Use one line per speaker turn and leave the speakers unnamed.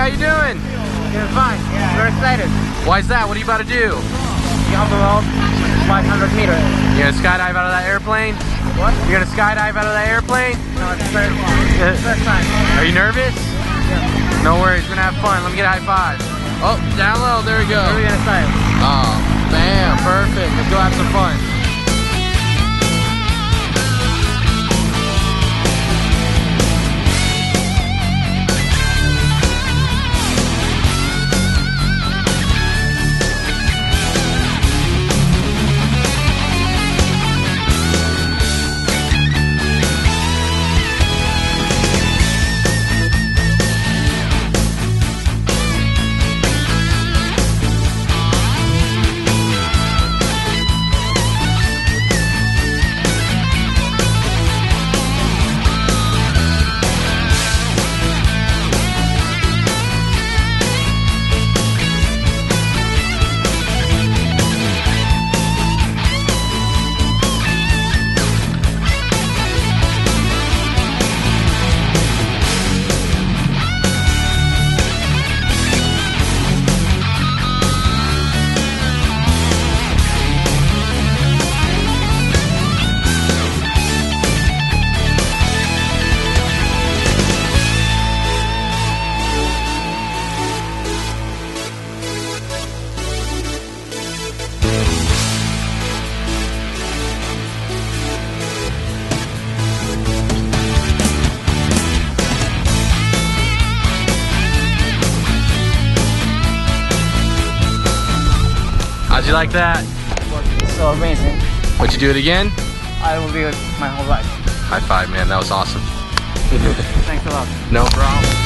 how you doing?
Doing fine. Very excited.
Why's that? What are you about to do?
Jump about 500 meters.
You gonna skydive out of that airplane?
What?
You're gonna skydive out of that airplane?
No, it's first time.
Are you nervous?
Yeah.
No worries, we're gonna have fun. Let me get a high five. Oh, down low, there we go.
Where are we gonna start?
Oh, bam, perfect. Let's go have some fun. How'd you like that?
It was so amazing.
Would you do it again?
I will do it my whole life.
High five, man. That was awesome.
Thanks a lot.
No problem.